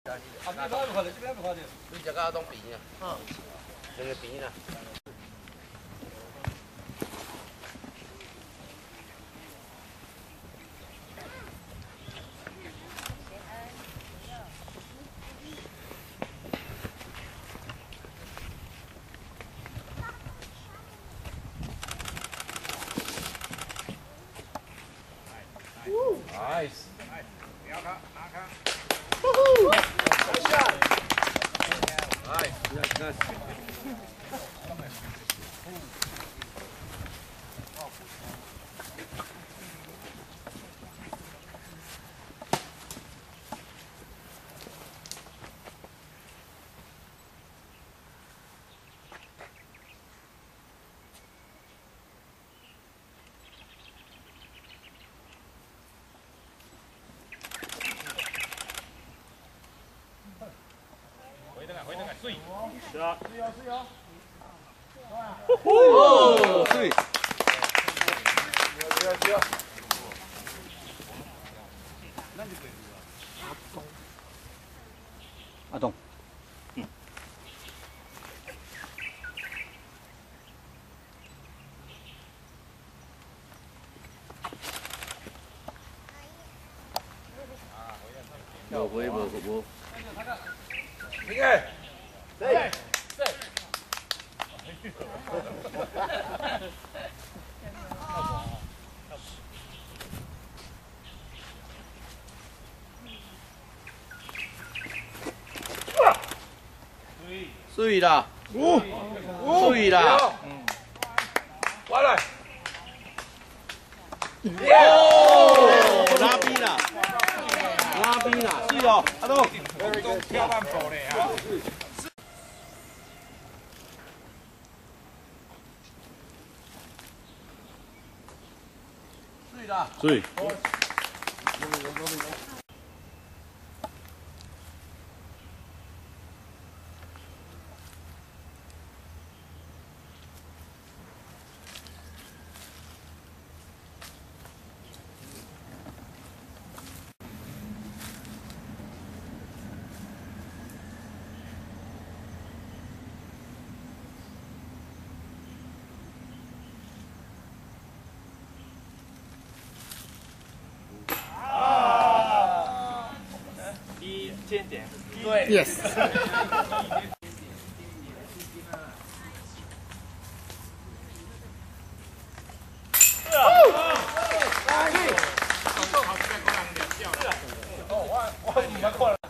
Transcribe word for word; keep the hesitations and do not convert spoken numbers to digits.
啊，这边不看的，这边不看的。你这个当边啊？嗯，这个边啊。Nice。不要看，拿看。Nice. Nice. 回灯啊，回灯啊，水。是啊。水哦，水哦。哦，水。是啊，是啊。阿东。嗯。无回无无。明个。对。对。水啦，水啦，嗯，过来，哦，拉边啦，拉边啦，水哦，阿东，跳半步嘞啊，水啦，水。尖点，对 ，yes。哦，我我你们过来。